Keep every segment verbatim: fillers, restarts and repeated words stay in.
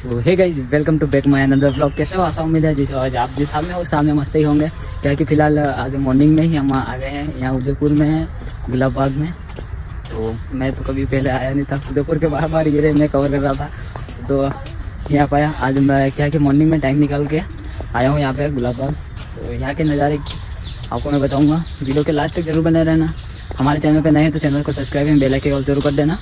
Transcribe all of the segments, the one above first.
तो hey guys, welcome to back my another vlog. कैसे हो? आशा उम्मीद है जिस आज आप जिस सामने हो सामने मस्त ही होंगे। क्या कि फिलहाल आज मॉर्निंग में ही हम आ गए हैं यहाँ उदयपुर में है, गुलाब बाग में। तो मैं तो कभी पहले आया नहीं था उदयपुर के, बार बार ये मैं कवर कर रहा था तो यहाँ पाया। आज मैं क्या कि मॉर्निंग में टाइम निकाल के आया हूँ यहाँ पे गुलाब बाग। तो यहाँ के नज़ारे आपको मैं बताऊँगा, वीडियो के लास्ट तक जरूर बने रहना। हमारे चैनल पर नए हैं तो चैनल को सब्सक्राइब एंड बेल आइकन जरूर कर देना।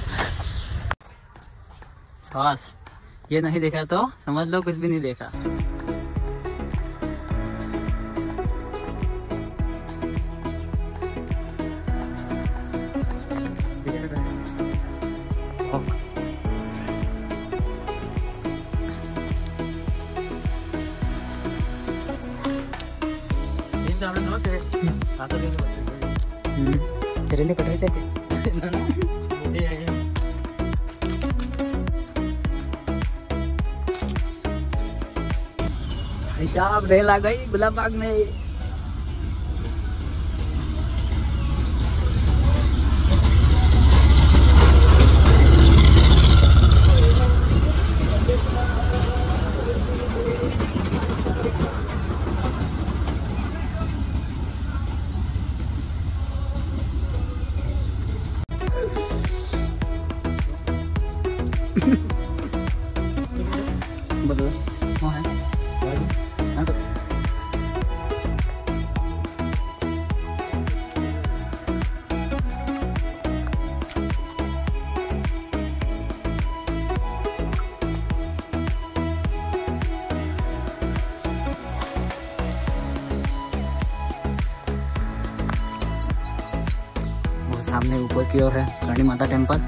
बस ये नहीं देखा तो समझ लो कुछ भी नहीं देखा। तेरे लिए पटाई थे साहब, रेल आ गई गुलाब बाग में। बदल वो है वो सामने ऊपर की ओर है काली माता टेम्पल।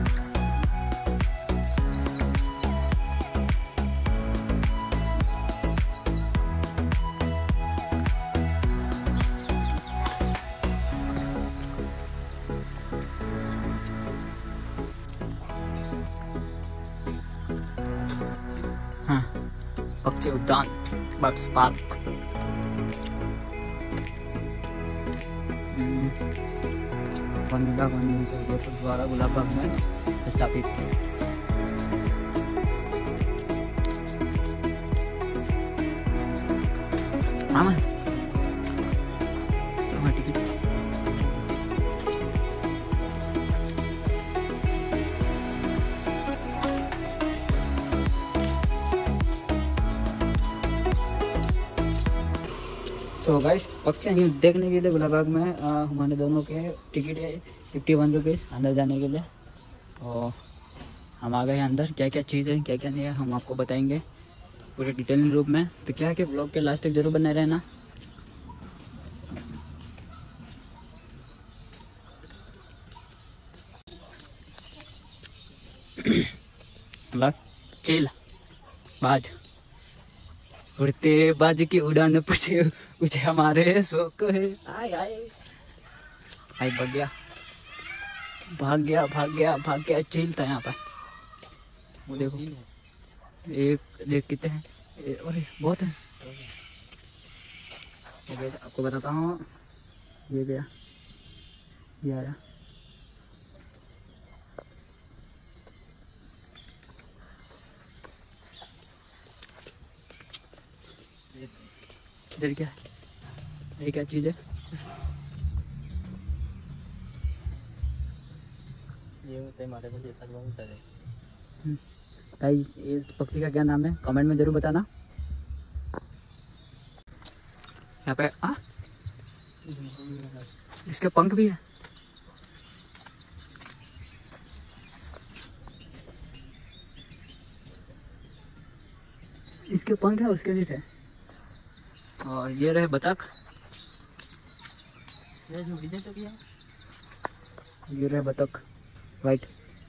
हाँ, पक्षी उद्यान बर्ड्स पार्क। वंदना गांधी द्वारा गुलाब बाग में स्थापित है। हाँ टिकट तो गाइस, पक्षी देखने के लिए गुलाब बाग में आ, हमारे दोनों के टिकट है फिफ्टी वन रुपीज़ अंदर जाने के लिए। और हम आ गए हैं अंदर। क्या क्या चीज़ है क्या क्या नहीं है हम आपको बताएंगे पूरे डिटेल रूप में। तो क्या है कि ब्लॉग के लास्ट तक जरूर बने रहना। चिल बाज उड़ते बाज की उड़ान पूछे पूछे हमारे शौक है। आए आए आए भाग गया भाग गया भाग गया भाग गया चिल था यहाँ पर। वो देखो एक देख कितने हैं, अरे बहुत है। आपको बताता हूँ, ये गया ये आया। इधर क्या है, ये क्या चीज़ है? ये होता है हमारे को जैसा होता है। भाई इस पक्षी का क्या नाम है कमेंट में जरूर बताना। यहाँ पे आ इसके पंख भी है। इसके पंख है उसके भी थे। और ये रहे बतख, ये रहे बतख वाइट।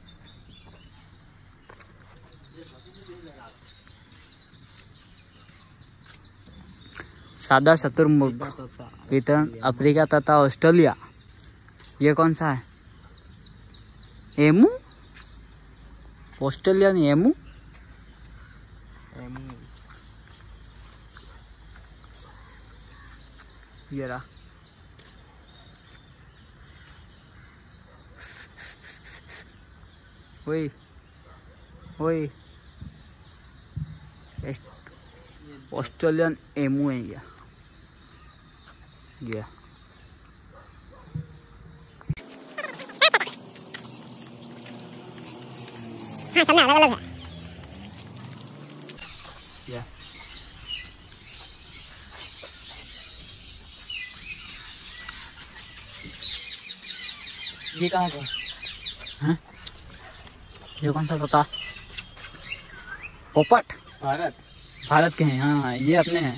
सादा शतुरमुर्ग वितरण अफ्रीका तथा ऑस्ट्रेलिया। ये कौन सा है? एमू? ऑस्ट्रेलिया नहीं, एमू। ये रहा। वही वही ऑस्ट्रेलियन एमू है ये ये हाँ सब अलग अलग है। ये ये कहाँ का है? ये कौन सा बता? पोपट भारत भारत के हैं। हाँ ये अपने हैं।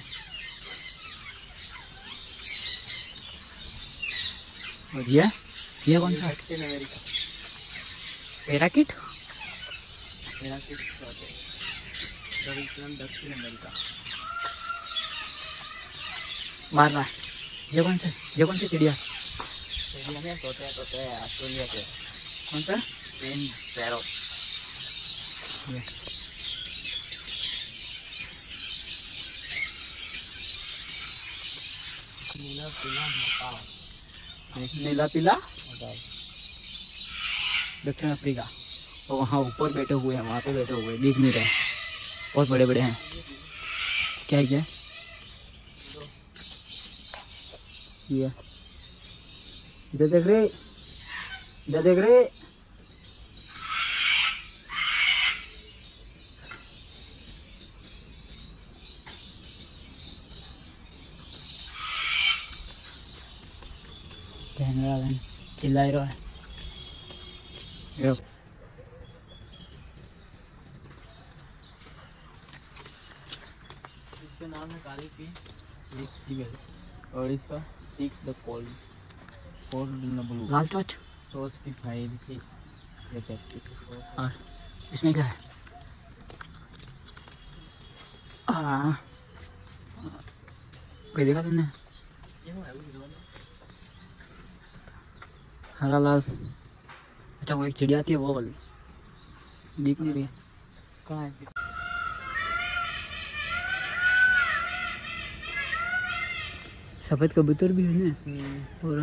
और ये ये कौन सा? दक्षिण अमेरिका। पैराकिट पैराकिट दक्षिण अमेरिका। मार रहा है। ये कौन सा? ये कौन सी चिड़िया? ऑस्ट्रेलिया में तोते तोते ऑस्ट्रेलिया के कौन सा? Green parrot. ये नीला पीला मोटा नीला पीला मोटा दक्षिण अफ्रीका। और वहाँ ऊपर बैठे हुए हैं, वहाँ पे बैठे हुए हैं, दिख नहीं रहे, बहुत बड़े बड़े हैं। क्या है क्या? ये इधर देख रहे, इधर देख रहे। कहने वाला है, चिल्ला ही रहा है। ये इसका नाम है काली पी और इसका सीक द कोल्ड कोल्ड ब्लू लाल चोच। सॉस की फाइल की ये पैकेट। और इसमें क्या है? हाँ कोई देखा तुमने? हरा लाल। अच्छा वो एक चिड़िया आती है वो वाली दिख नहीं रही। कहाँ है? सफेद कबूतर भी है ना। और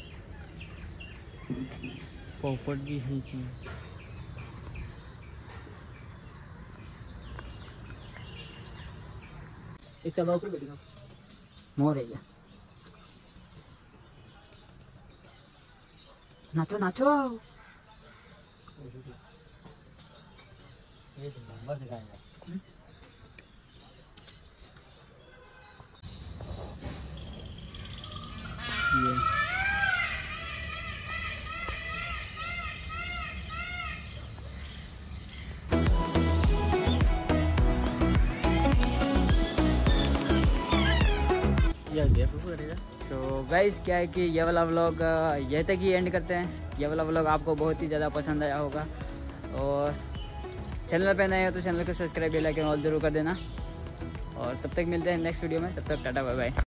पोपट भी है इसमें। एक दबाव पे बैठेगा मोर है क्या? नाचो नाचो। ये नंबर दिखाएगा। ये तो गाइस क्या है कि ये वाला व्लॉग ये तक ही एंड करते हैं। ये वाला व्लॉग आपको बहुत ही ज़्यादा पसंद आया होगा और चैनल पे नए हो तो चैनल को सब्सक्राइब बेल आइकन ऑल जरूर कर देना। और तब तक मिलते हैं नेक्स्ट वीडियो में। तब तक टाटा बाय बाय।